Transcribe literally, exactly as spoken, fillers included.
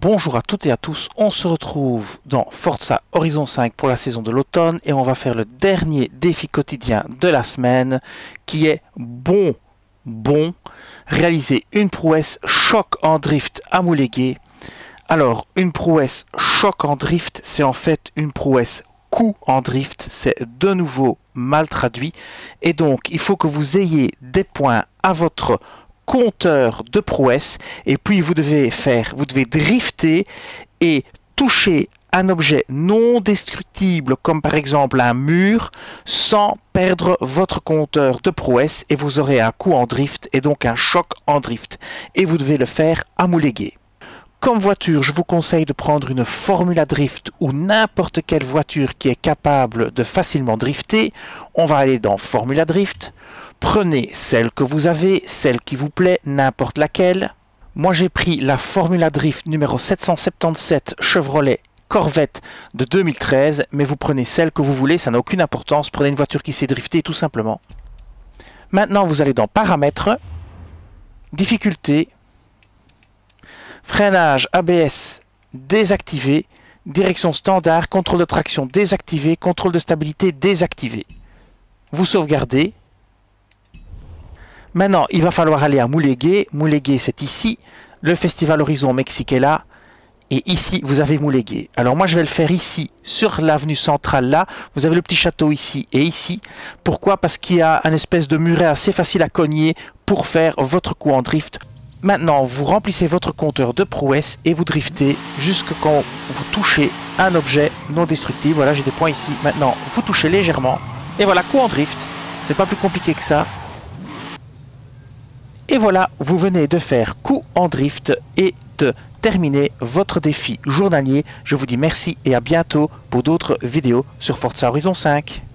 Bonjour à toutes et à tous, on se retrouve dans Forza Horizon cinq pour la saison de l'automne et on va faire le dernier défi quotidien de la semaine qui est bon, bon, réaliser une prouesse choc en drift à Moulégué. Alors, une prouesse choc en drift, c'est en fait une prouesse coup en drift, c'est de nouveau mal traduit et donc il faut que vous ayez des points à votre compteur de prouesse et puis vous devez faire, vous devez drifter et toucher un objet non destructible comme par exemple un mur sans perdre votre compteur de prouesse et vous aurez un coup en drift et donc un choc en drift et vous devez le faire à Moulégué. Comme voiture, je vous conseille de prendre une Formula Drift ou n'importe quelle voiture qui est capable de facilement drifter. On va aller dans Formula Drift. Prenez celle que vous avez, celle qui vous plaît, n'importe laquelle. Moi j'ai pris la Formula Drift numéro sept cent soixante-dix-sept Chevrolet Corvette de deux mille treize, mais vous prenez celle que vous voulez, ça n'a aucune importance. Prenez une voiture qui sait drifter tout simplement. Maintenant vous allez dans Paramètres, Difficulté, Freinage A B S désactivé, Direction standard, contrôle de traction désactivé, contrôle de stabilité désactivé. Vous sauvegardez. Maintenant, il va falloir aller à Moulégué. Moulégué, c'est ici. Le Festival Horizon Mexique est là. Et ici, vous avez Moulégué. Alors moi, je vais le faire ici, sur l'avenue centrale là. Vous avez le petit château ici et ici. Pourquoi? Parce qu'il y a un espèce de muret assez facile à cogner pour faire votre coup en drift. Maintenant, vous remplissez votre compteur de prouesse et vous driftez jusqu'à quand vous touchez un objet non destructible. Voilà, j'ai des points ici. Maintenant, vous touchez légèrement. Et voilà, coup en drift. C'est pas plus compliqué que ça. Et voilà, vous venez de faire coup en drift et de terminer votre défi journalier. Je vous dis merci et à bientôt pour d'autres vidéos sur Forza Horizon cinq.